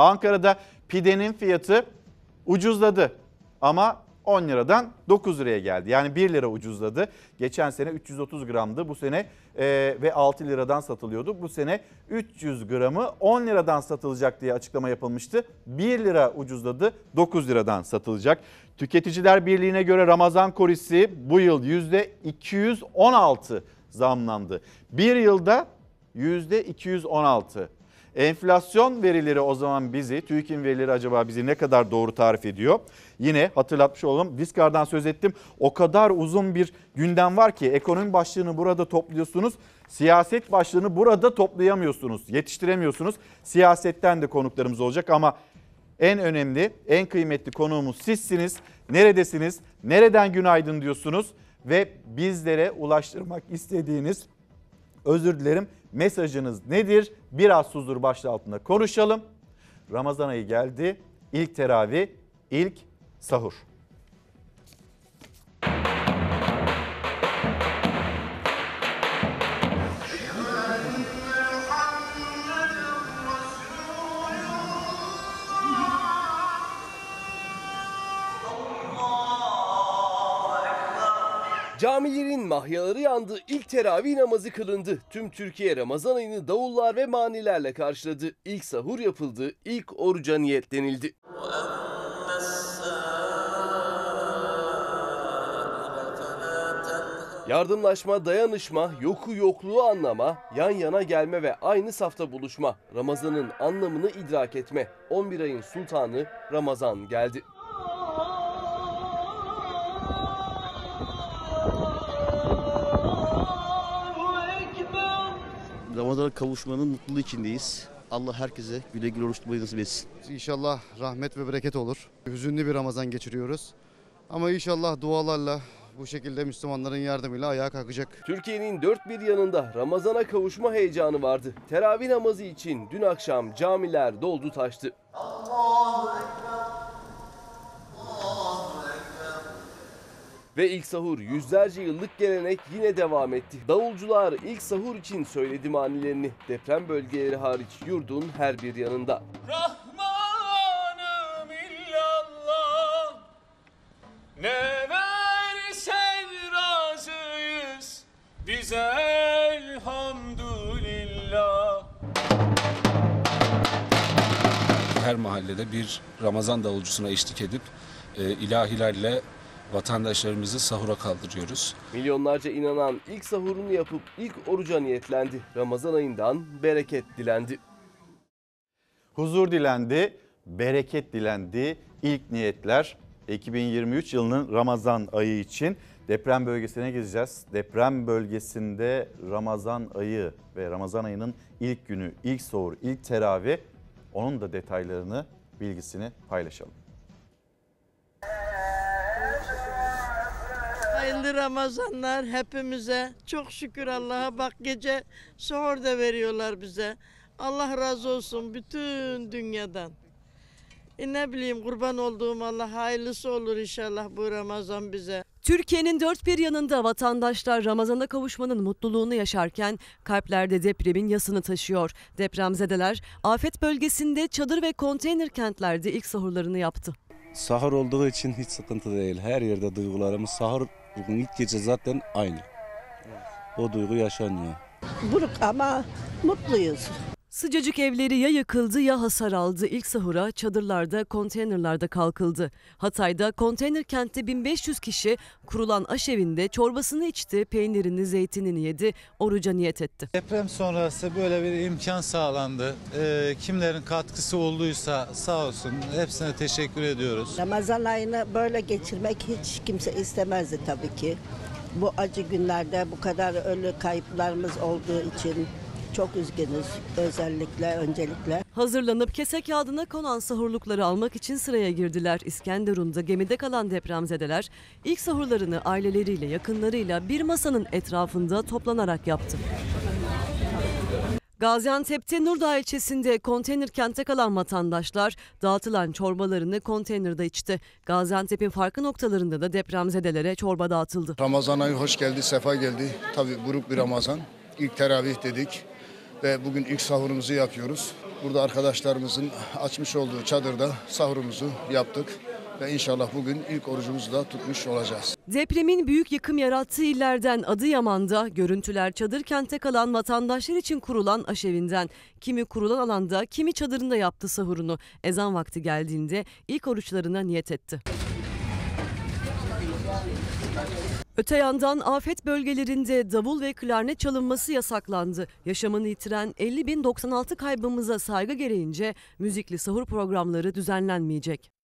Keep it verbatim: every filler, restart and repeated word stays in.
Ankara'da pidenin fiyatı ucuzladı ama on liradan dokuz liraya geldi. Yani bir lira ucuzladı. Geçen sene üç yüz otuz gramdı bu sene e, ve altı liradan satılıyordu. Bu sene üç yüz gramı on liradan satılacak diye açıklama yapılmıştı. bir lira ucuzladı, dokuz liradan satılacak. Tüketiciler Birliği'ne göre Ramazan kolisi bu yıl yüzde iki yüz on altı zamlandı. Bir yılda yüzde iki yüz on altı. Enflasyon verileri o zaman bizi, TÜİK'in verileri acaba bizi ne kadar doğru tarif ediyor? Yine hatırlatmış olalım, Diskar'dan söz ettim. O kadar uzun bir gündem var ki ekonomi başlığını burada topluyorsunuz. Siyaset başlığını burada toplayamıyorsunuz, yetiştiremiyorsunuz. Siyasetten de konuklarımız olacak ama en önemli, en kıymetli konuğumuz sizsiniz. Neredesiniz? Nereden günaydın diyorsunuz? Ve bizlere ulaştırmak istediğiniz, özür dilerim, mesajınız nedir? Biraz huzur başlığı altında konuşalım. Ramazan ayı geldi. İlk teravih, ilk sahur. Camilerin mahyaları yandı, ilk teravih namazı kılındı. Tüm Türkiye Ramazan ayını davullar ve manilerle karşıladı. İlk sahur yapıldı, ilk oruca niyetlenildi. Yardımlaşma, dayanışma, yoku yokluğu anlama, yan yana gelme ve aynı safta buluşma. Ramazan'ın anlamını idrak etme. on bir ayın sultanı Ramazan geldi. Ramazan'a kavuşmanın mutluluğu içindeyiz. Allah herkese güle güle oruç tutmayı nasip etsin. İnşallah rahmet ve bereket olur. Hüzünlü bir Ramazan geçiriyoruz. Ama inşallah dualarla bu şekilde Müslümanların yardımıyla ayağa kalkacak. Türkiye'nin dört bir yanında Ramazan'a kavuşma heyecanı vardı. Teravih namazı için dün akşam camiler doldu taştı. Ve ilk sahur yüzlerce yıllık gelenek yine devam etti. Davulcular ilk sahur için söyledi manilerini. Deprem bölgeleri hariç yurdun her bir yanında. Rahmanım illallah, ne versen razıyız, bize elhamdülillah. Her mahallede bir Ramazan davulcusuna eşlik edip e, ilahilerle vatandaşlarımızı sahura kaldırıyoruz. Milyonlarca inanan ilk sahurunu yapıp ilk oruca niyetlendi. Ramazan ayından bereket dilendi. Huzur dilendi, bereket dilendi. İlk niyetler iki bin yirmi üç yılının Ramazan ayı için. Deprem bölgesine gideceğiz. Deprem bölgesinde Ramazan ayı ve Ramazan ayının ilk günü, ilk sahur, ilk teravih, onun da detaylarını, bilgisini paylaşalım. Hayırlı Ramazanlar hepimize. Çok şükür Allah'a, bak gece sahur da veriyorlar bize. Allah razı olsun bütün dünyadan. E ne bileyim, kurban olduğum Allah, hayırlısı olur inşallah bu Ramazan bize. Türkiye'nin dört bir yanında vatandaşlar Ramazan'a kavuşmanın mutluluğunu yaşarken kalplerde depremin yasını taşıyor. Depremzedeler afet bölgesinde çadır ve konteyner kentlerde ilk sahurlarını yaptı. Sahur olduğu için hiç sıkıntı değil. Her yerde duygularımız sahur bugün ilk gece zaten aynı. O duygu yaşanıyor. Buruk ama mutluyuz. Sıcacık evleri ya yıkıldı ya hasar aldı. İlk sahura çadırlarda, konteynerlarda kalkıldı. Hatay'da konteyner kentte bin beş yüz kişi kurulan aşevinde çorbasını içti, peynirini, zeytinini yedi, oruca niyet etti. Deprem sonrası böyle bir imkan sağlandı. Ee, kimlerin katkısı olduysa sağ olsun, hepsine teşekkür ediyoruz. Ramazan ayını böyle geçirmek hiç kimse istemezdi tabii ki. Bu acı günlerde bu kadar ölü kayıplarımız olduğu için çok üzgünüz, özellikle, öncelikle. Hazırlanıp kese kağıdına konan sahurlukları almak için sıraya girdiler. İskenderun'da gemide kalan depremzedeler ilk sahurlarını aileleriyle, yakınlarıyla bir masanın etrafında toplanarak yaptı. Gaziantep'te Nurdağ ilçesinde konteyner kente kalan vatandaşlar dağıtılan çorbalarını konteynerde içti. Gaziantep'in farklı noktalarında da depremzedelere çorba dağıtıldı. Ramazan ayı hoş geldi, sefa geldi. Tabii buruk bir Ramazan. İlk teravih dedik. ve bugün ilk sahurumuzu yapıyoruz. Burada arkadaşlarımızın açmış olduğu çadırda sahurumuzu yaptık ve inşallah bugün ilk orucumuzu da tutmuş olacağız. Depremin büyük yıkım yarattığı illerden Adıyaman'da görüntüler çadır kente kalan vatandaşlar için kurulan aşevinden. Kimi kurulan alanda, kimi çadırında yaptı sahurunu. Ezan vakti geldiğinde ilk oruçlarına niyet etti. Öte yandan afet bölgelerinde davul ve klarnet çalınması yasaklandı. Yaşamını yitiren elli bin doksan altı kaybımıza saygı gereğince müzikli sahur programları düzenlenmeyecek.